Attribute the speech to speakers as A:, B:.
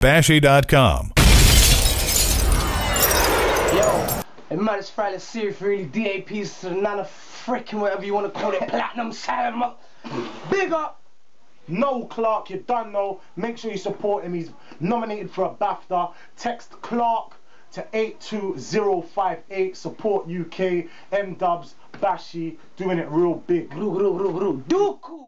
A: Bashy.com.
B: Yo, it man, it's Friday Series, really DAPs to the nana freaking whatever you want to call it, platinum salmon.
C: Big up Noel Clarke, you done know. Make sure you support him. He's nominated for a Bafta. Text Clarke to 82058. Support UK. N-Dubz, Bashy, doing it real big.
B: Duku.